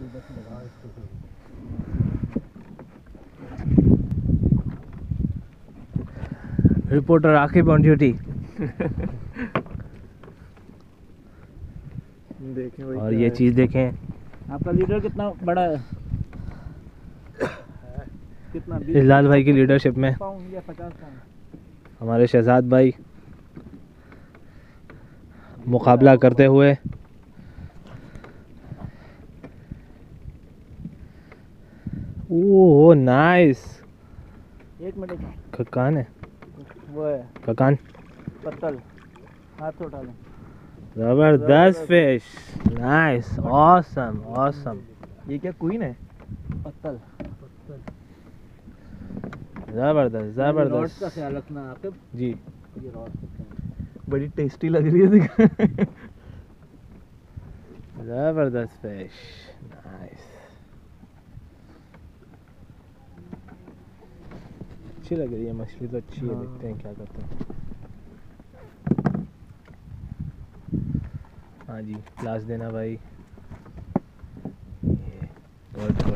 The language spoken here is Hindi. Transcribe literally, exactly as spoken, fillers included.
Reporter Aqib on duty. देखें भाई, और ये चीज देखें, आपका लीडर कितना बड़ा है? कितना? इजलाल भाई की लीडरशिप में पाउंड या पचास पाउंड? हमारे शहजाद भाई मुकाबला करते हुए। Oh nice. एक मिनट, ककान है वो है ककान, पत्तल, हाथ से उठा लो। जबरदस्त फिश, नाइस, ऑसम ऑसम। ये क्या क्वीन है? पत्तल, जबरदस्त रॉड्स जबरदस्त का ख्याल रखना आकिब जी। ये रॉड्स बड़ी टेस्टी लग रही है। जबरदस्त फिश, नाइस। अच्छी लग रही है मछली तो, अच्छी है। देखते हैं क्या करते हैं। हाँ जी, क्लास देना भाई। ये